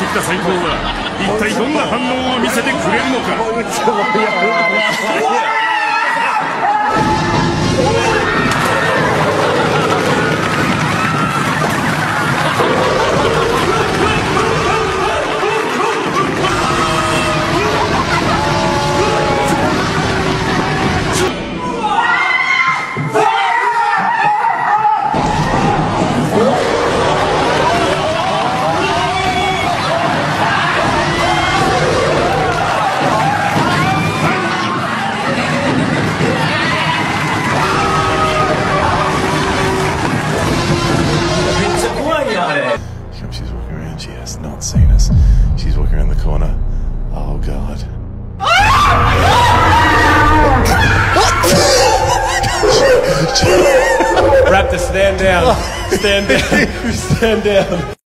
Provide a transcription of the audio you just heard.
った細胞は一体どんな反応を見せてくれるのか。 She's walking around. She has not seen us. She's walking around the corner. Oh God. Raptor, stand down. Stand down. Stand down.